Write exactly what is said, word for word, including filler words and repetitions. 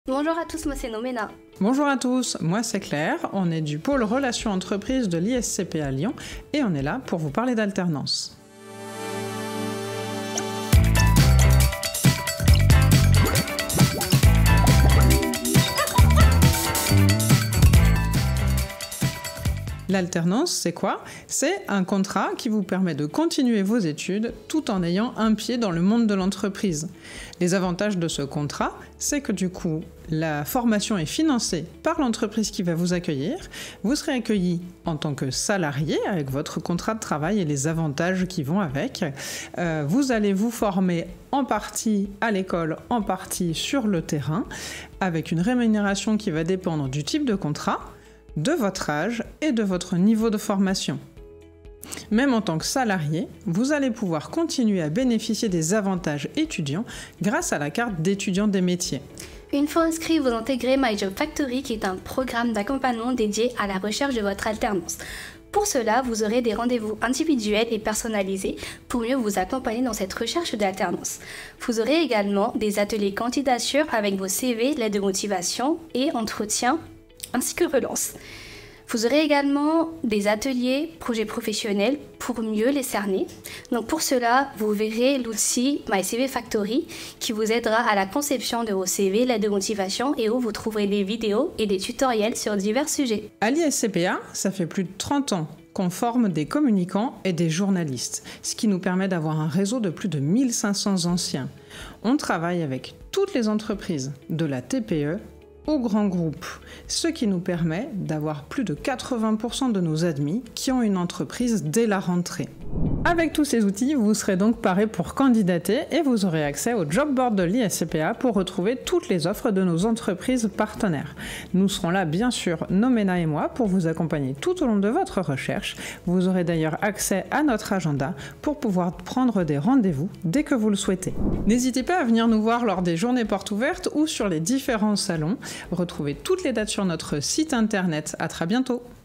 Bonjour à tous, moi c'est Nomena. Bonjour à tous, moi c'est Claire, on est du pôle Relations Entreprises de l'I S C P à Lyon et on est là pour vous parler d'alternance. L'alternance, c'est quoi? C'est un contrat qui vous permet de continuer vos études tout en ayant un pied dans le monde de l'entreprise. Les avantages de ce contrat, c'est que du coup, la formation est financée par l'entreprise qui va vous accueillir. Vous serez accueilli en tant que salarié avec votre contrat de travail et les avantages qui vont avec. Euh, vous allez vous former en partie à l'école, en partie sur le terrain, avec une rémunération qui va dépendre du type de contrat, de votre âge et de votre niveau de formation. Même en tant que salarié, vous allez pouvoir continuer à bénéficier des avantages étudiants grâce à la carte d'étudiant des métiers. Une fois inscrit, vous intégrez My Job Factory qui est un programme d'accompagnement dédié à la recherche de votre alternance. Pour cela, vous aurez des rendez-vous individuels et personnalisés pour mieux vous accompagner dans cette recherche d'alternance. Vous aurez également des ateliers candidature avec vos C V, lettres de motivation et entretiens ainsi que relance. Vous aurez également des ateliers projets professionnels pour mieux les cerner. Donc pour cela, vous verrez l'outil My C V Factory qui vous aidera à la conception de vos C V, lettres de motivation et où vous trouverez des vidéos et des tutoriels sur divers sujets. À l'I S C P A, ça fait plus de trente ans qu'on forme des communicants et des journalistes, ce qui nous permet d'avoir un réseau de plus de mille cinq cents anciens. On travaille avec toutes les entreprises, de la T P E aux grands groupes, ce qui nous permet d'avoir plus de quatre-vingts pour cent de nos admis qui ont une entreprise dès la rentrée. Avec tous ces outils, vous serez donc paré pour candidater et vous aurez accès au job board de l'I S C P A pour retrouver toutes les offres de nos entreprises partenaires. Nous serons là bien sûr, Nomena et moi, pour vous accompagner tout au long de votre recherche. Vous aurez d'ailleurs accès à notre agenda pour pouvoir prendre des rendez-vous dès que vous le souhaitez. N'hésitez pas à venir nous voir lors des journées portes ouvertes ou sur les différents salons. Retrouvez toutes les dates sur notre site internet. À très bientôt.